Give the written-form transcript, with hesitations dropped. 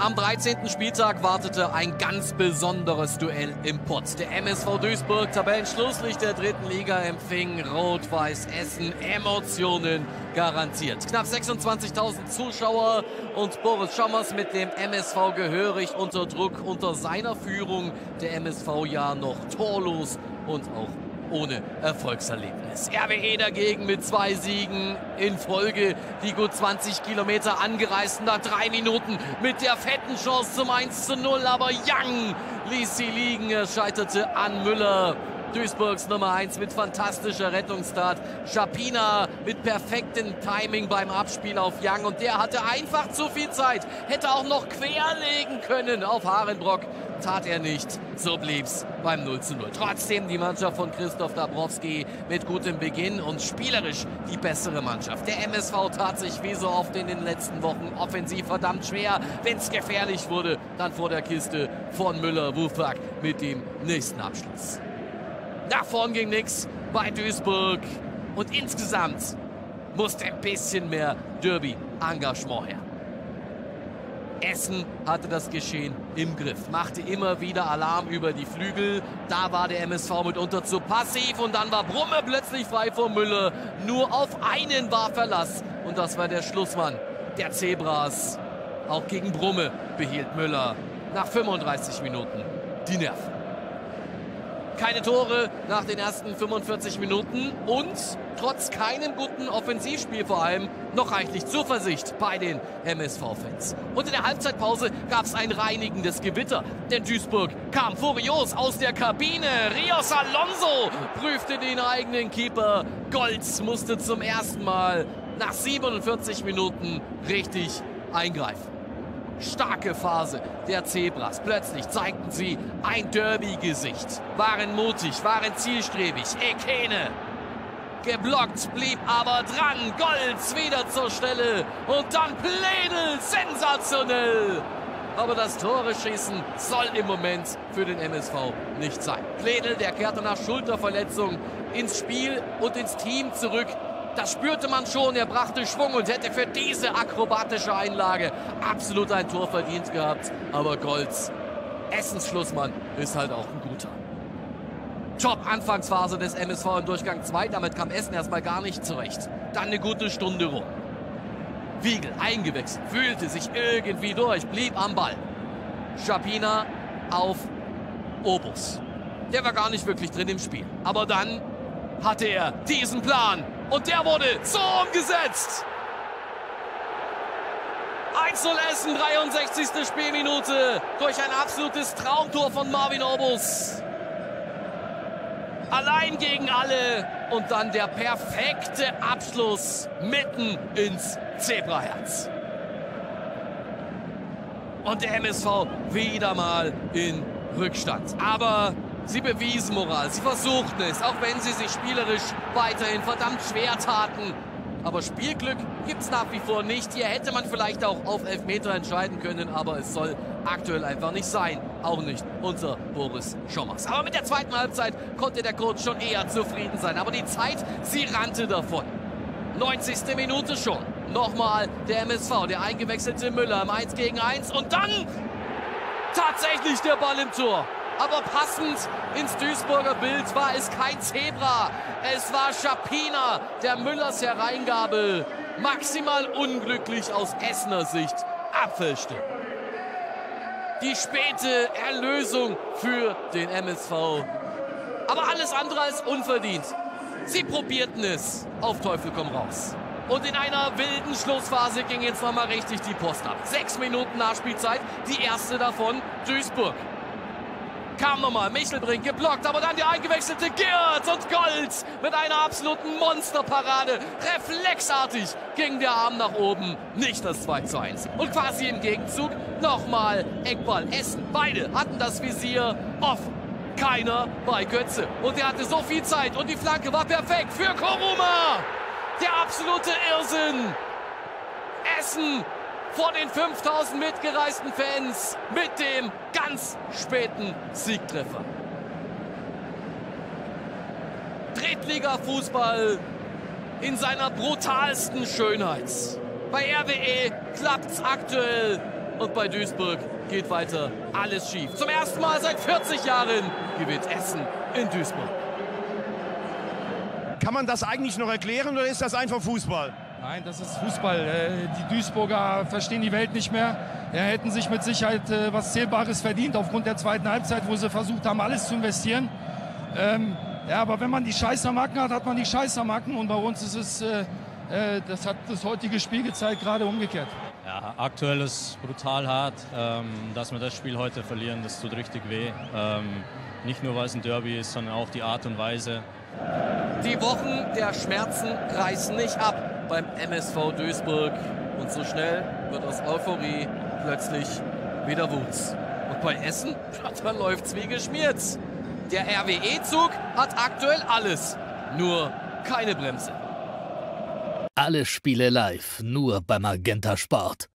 Am 13. Spieltag wartete ein ganz besonderes Duell im Pott. Der MSV Duisburg, Tabellenschlusslicht der 3. Liga, empfing Rot-Weiß Essen. Emotionen garantiert. Knapp 26.000 Zuschauer und Boris Schommers mit dem MSV gehörig unter Druck. Unter seiner Führung der MSV ja noch torlos und auch ohne Erfolgserlebnis. RWE dagegen mit 2 Siegen in Folge, die gut 20 Kilometer angereist nach 3 Minuten mit der fetten Chance zum 1:0. Aber Young ließ sie liegen, er scheiterte an Müller. Duisburgs Nummer 1 mit fantastischer Rettungstat. Schapina mit perfektem Timing beim Abspiel auf Young. Und der hatte einfach zu viel Zeit. Hätte auch noch querlegen können auf Harenbrock. Tat er nicht. So blieb's beim 0:0. Trotzdem die Mannschaft von Christoph Dabrowski mit gutem Beginn und spielerisch die bessere Mannschaft. Der MSV tat sich wie so oft in den letzten Wochen offensiv verdammt schwer. Wenn's gefährlich wurde, dann vor der Kiste von Müller-Wufak mit dem nächsten Abschluss. Nach vorn ging nichts bei Duisburg und insgesamt musste ein bisschen mehr Derby-Engagement her. Essen hatte das Geschehen im Griff, machte immer wieder Alarm über die Flügel. Da war der MSV mitunter zu passiv und dann war Brumme plötzlich frei vor Müller. Nur auf einen war Verlass und das war der Schlussmann der Zebras. Auch gegen Brumme behielt Müller nach 35 Minuten die Nerven. Keine Tore nach den ersten 45 Minuten und trotz keinem guten Offensivspiel vor allem noch reichlich Zuversicht bei den MSV-Fans. Und in der Halbzeitpause gab es ein reinigendes Gewitter, denn Duisburg kam furios aus der Kabine. Rios Alonso prüfte den eigenen Keeper. Golz musste zum ersten Mal nach 47 Minuten richtig eingreifen. Starke Phase der Zebras. Plötzlich zeigten sie ein Derby-Gesicht. Waren mutig, waren zielstrebig. Ekene geblockt, blieb aber dran. Golz wieder zur Stelle. Und dann Pledel. Sensationell. Aber das Tore-Schießen soll im Moment für den MSV nicht sein. Pledel, der kehrte nach Schulterverletzung ins Spiel und ins Team zurück. Das spürte man schon, er brachte Schwung und hätte für diese akrobatische Einlage absolut ein Tor verdient gehabt. Aber Golz, Essens Schlussmann, ist halt auch ein guter. Top-Anfangsphase des MSV im Durchgang 2, damit kam Essen erstmal gar nicht zurecht. Dann eine gute Stunde rum. Wiegel eingewechselt, fühlte sich irgendwie durch, blieb am Ball. Schapina auf Obus. Der war gar nicht wirklich drin im Spiel. Aber dann hatte er diesen Plan. Und der wurde so umgesetzt. 1:0 Essen, 63. Spielminute. Durch ein absolutes Traumtor von Marvin Obus. Allein gegen alle. Und dann der perfekte Abschluss mitten ins Zebraherz. Und der MSV wieder mal in Rückstand. Aber sie bewiesen Moral, sie versuchten es, auch wenn sie sich spielerisch weiterhin verdammt schwer taten. Aber Spielglück gibt es nach wie vor nicht. Hier hätte man vielleicht auch auf Elfmeter entscheiden können, aber es soll aktuell einfach nicht sein. Auch nicht unter Boris Schommers. Aber mit der zweiten Halbzeit konnte der Coach schon eher zufrieden sein. Aber die Zeit, sie rannte davon. 90. Minute schon. Nochmal der MSV, der eingewechselte Müller im 1:1 und dann tatsächlich der Ball im Tor. Aber passend ins Duisburger Bild war es kein Zebra. Es war Schapina, der Müllers Hereingabe maximal unglücklich aus Essener Sicht abfälschte. Die späte Erlösung für den MSV. Aber alles andere als unverdient. Sie probierten es auf Teufel komm raus. Und in einer wilden Schlussphase ging jetzt nochmal richtig die Post ab. 6 Minuten Nachspielzeit, die erste davon Duisburg. Kam nochmal Michelbrink geblockt, aber dann der eingewechselte Geert und Golz mit einer absoluten Monsterparade. Reflexartig ging der Arm nach oben, nicht das 2:1. Und quasi im Gegenzug nochmal Eckball Essen. Beide hatten das Visier offen. Keiner bei Götze. Und er hatte so viel Zeit und die Flanke war perfekt für Koruma. Der absolute Irrsinn. Essen vor den 5000 mitgereisten Fans mit dem ganz späten Siegtreffer. Drittliga-Fußball in seiner brutalsten Schönheit. Bei RWE klappt's aktuell Und bei Duisburg geht weiter alles schief. Zum ersten Mal seit 40 Jahren gewinnt Essen in Duisburg. Kann man das eigentlich noch erklären oder ist das einfach Fußball? Nein, das ist Fußball. Die Duisburger verstehen die Welt nicht mehr. Hätten sich mit Sicherheit was Zählbares verdient aufgrund der zweiten Halbzeit, wo sie versucht haben, alles zu investieren. Ja, aber wenn man die Scheißermacken hat, hat man die Scheißermacken. Und bei uns ist es, das hat das heutige Spiel gezeigt, gerade umgekehrt. Ja, aktuell ist es brutal hart. Dass wir das Spiel heute verlieren, das tut richtig weh. Nicht nur, weil es ein Derby ist, sondern auch die Art und Weise. Die Wochen der Schmerzen reißen nicht ab beim MSV Duisburg. Und so schnell wird aus Euphorie plötzlich wieder Wut. Und bei Essen, da läuft's wie geschmiert. Der RWE-Zug hat aktuell alles, nur keine Bremse. Alle Spiele live, nur beim Magenta Sport.